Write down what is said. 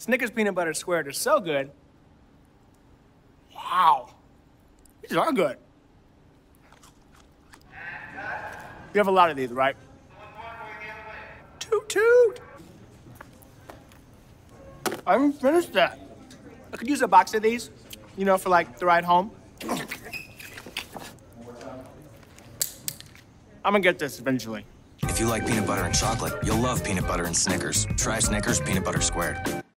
Snickers peanut butter squared are so good. Wow. These are good. You have a lot of these, right? Toot toot. I haven't finished that. I could use a box of these, you know, for like the ride home. I'm gonna get this eventually. If you like peanut butter and chocolate, you'll love peanut butter and Snickers. Try Snickers peanut butter squared.